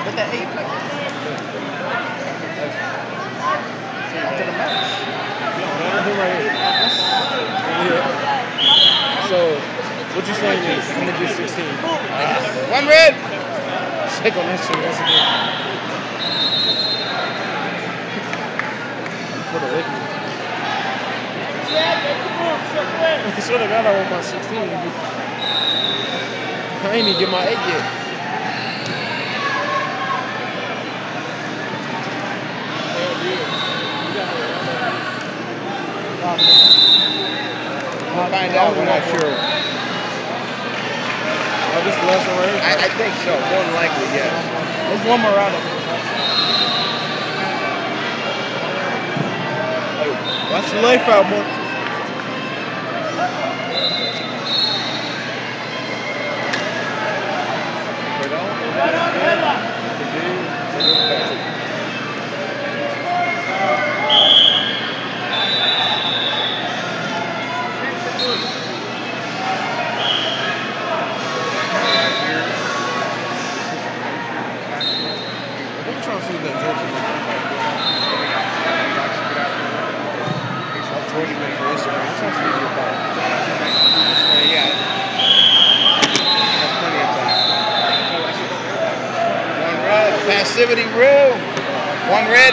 With that 8 play. After the match. So, what you saying is, I'm going to get 16. 1 red. Check on that shit. That's good. For the liquor. I swear to God, I want my 16. I ain't even get my 8 yet. We'll find out, we're not sure. Oh, this is the last one right here? I think so. More than likely, yes. There's one more round of it. Watch your life out, boy. Passivity rule. 1 red.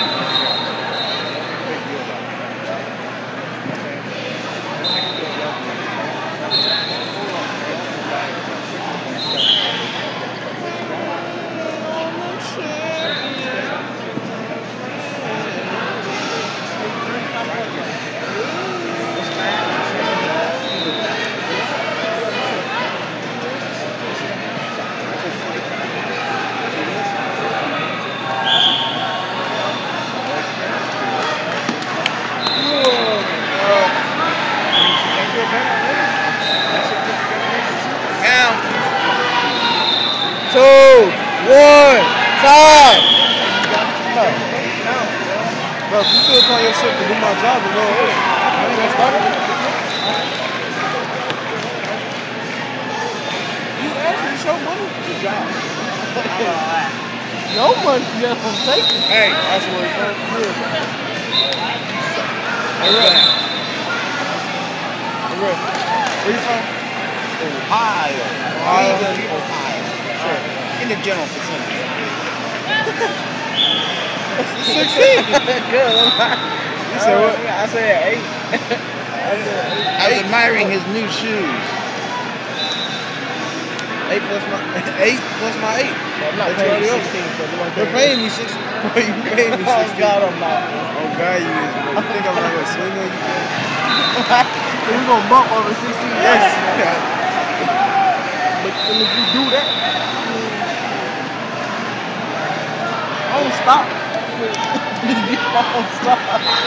Count. 2, 1, time. Bro, if you still tell yourself to do my job, then go ahead. I ain't gonna stop it. You asked me to show money. Good job. No money, you got to take it. Hey, That's where it comes from. Hey, Red. Where you from? Ohio. Cleveland, Ohio. Sure. In the general vicinity. 16. Good. You said what? I said 8. I was admiring his new shoes. 8 plus my 8. I'm not paying you 16. They're paying me 16. You paying me 16. Oh God, I'm not. Oh God, you is, bro. You think I'm not gonna swing on you? So we gonna bump over 16? Yes. But if you do that, I don't stop. I don't stop.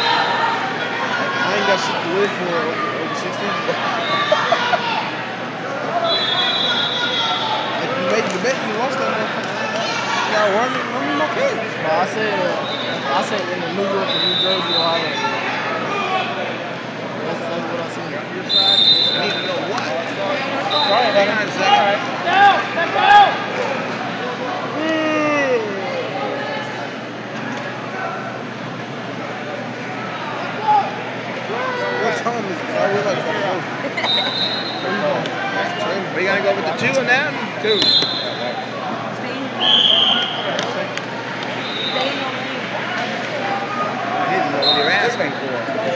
I ain't got shit to live for over 16. If you made the bet, you lost that motherfucker. You gotta run me my pay. No, I said in the New York and New Jersey, Ohio. That's what I said. I need to know what. Sorry, Hang on a second. Let go! What time is it? I realize I'm Are you going to go with the 2 on that? 2. I didn't know what you're asking for.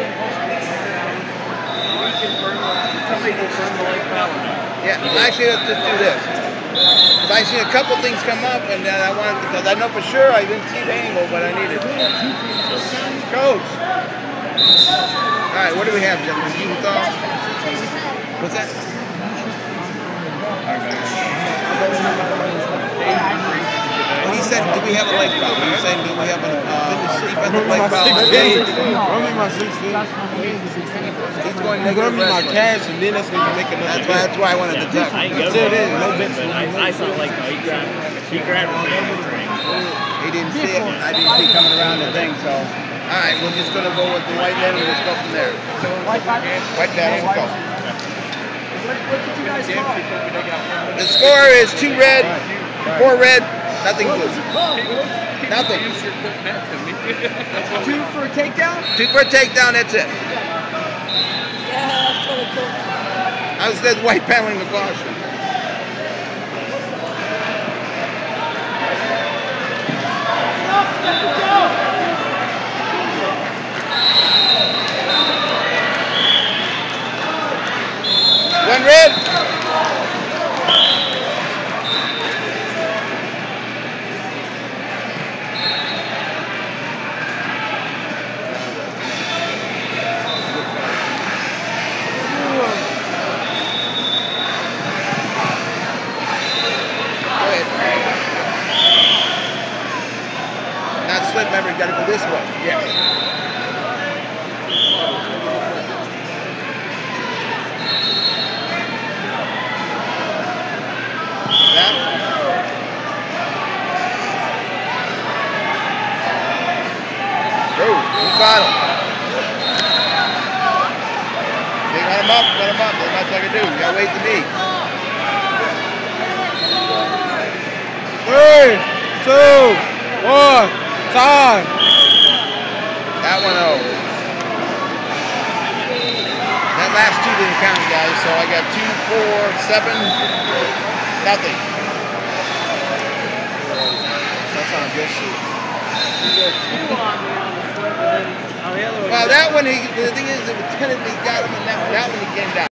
Yeah, actually, let's just do this. Because I seen a couple things come up, and then I wanted, because I know for sure I didn't see the angle, but I needed. Coach. All right, what do we have, gentlemen? Utah? What's that? Well, he said, do we have a leg problem? He said, do we have a defensive leg problem? Run me my 16. He's going You run negative me my wrestling. cash, and then that's when you make another bet. That's why I wanted to check. I ain't Until then, no bets. I saw like he grabbed it from the ring. He didn't see it. I didn't see it coming around the thing, so. All right, we're just going to go with the white men and just go from there. White back and go. What did you guys call? The score is 2 red, 4 red. Nothing good. Nothing. 2 for a takedown? 2 for a takedown, that's it. I was good white paneling the caution. One red. Not slip, remember, you gotta go this way. Yeah. That. Go, who got him? They got him up, There's nothing I can do. You gotta wait to me. 3, 2, 1, time. That one over. That last 2 didn't count, guys, so I got 2, 4, 7, nothing. That's on good shit. Well, that one, the thing is, it was technically got him, and that one he came down.